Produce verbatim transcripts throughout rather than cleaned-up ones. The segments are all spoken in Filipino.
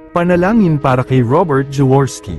Panalangin para kay Robert Jaworski.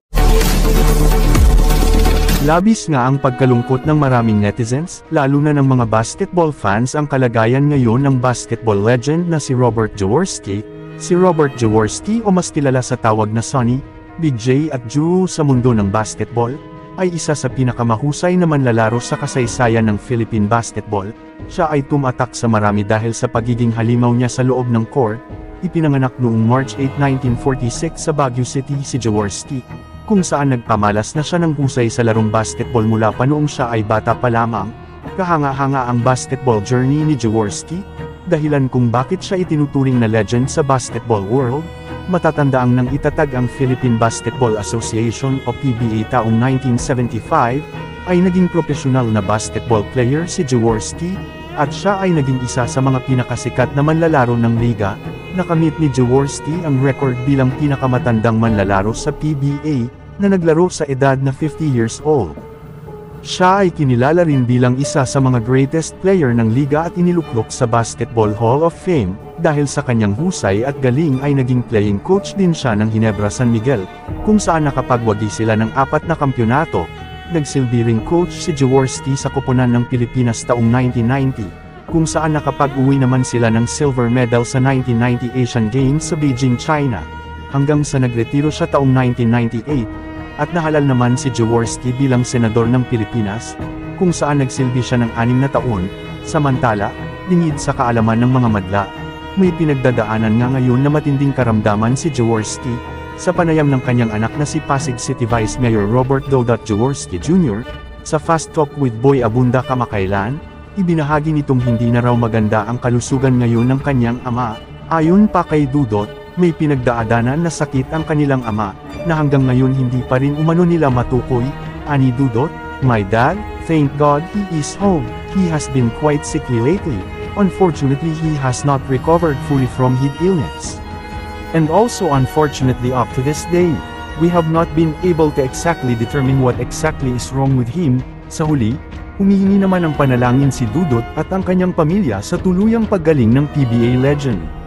Labis nga ang pagkalungkot ng maraming netizens, lalo na ng mga basketball fans ang kalagayan ngayon ng basketball legend na si Robert Jaworski. Si Robert Jaworski o mas kilala sa tawag na Sonny, Big J at Juru sa mundo ng basketball, ay isa sa pinakamahusay na manlalaro sa kasaysayan ng Philippine basketball. Siya ay tumatak sa marami dahil sa pagiging halimaw niya sa loob ng court. Ipinanganak noong March eighth nineteen forty-six sa Baguio City si Jaworski, kung saan nagpamalas na siya ng husay sa larong basketball mula pa noong siya ay bata pa lamang. Kahanga-hanga ang basketball journey ni Jaworski, dahilan kung bakit siya itinuturing na legend sa basketball world. Matatandaang nang itatag ang Philippine Basketball Association o P B A taong nineteen seventy-five, ay naging profesional na basketball player si Jaworski, at siya ay naging isa sa mga pinakasikat na manlalaro ng liga. Nakamit ni Jaworski ang record bilang pinakamatandang manlalaro sa P B A, na naglaro sa edad na fifty years old. Siya ay kinilala rin bilang isa sa mga greatest player ng liga at iniluklok sa Basketball Hall of Fame, dahil sa kanyang husay at galing ay naging playing coach din siya ng Ginebra San Miguel, kung saan nakapagwagi sila ng apat na kampyonato. Nagsilbi ring coach si Jaworski sa koponan ng Pilipinas taong nineteen ninety, kung saan nakapag-uwi naman sila ng silver medal sa nineteen ninety Asian Games sa Beijing, China, hanggang sa nagretiro siya taong nineteen ninety-eight. At nahalal naman si Jaworski bilang senador ng Pilipinas, kung saan nagsilbi siya ng anim na taon. Samantala, lingid sa kaalaman ng mga madla, may pinagdadaanan nga ngayon na matinding karamdaman si Jaworski, sa panayam ng kanyang anak na si Pasig City Vice Mayor Robert Dodot Jaworski Junior, sa Fast Talk with Boy Abunda kamakailan, ibinahagi nitong hindi na raw maganda ang kalusugan ngayon ng kanyang ama. Ayon pa kay Dudot, may pinagdaadanan na sakit ang kanilang ama, na hanggang ngayon hindi pa rin umano nila matukoy. Ani Dudot, "My dad, thank God he is home. He has been quite sickly lately. Unfortunately he has not recovered fully from his illness. And also unfortunately up to this day, we have not been able to exactly determine what exactly is wrong with him." Sa huli, humihingi naman ng panalangin si Dudot at ang kanyang pamilya sa tuluyang paggaling ng P B A legend.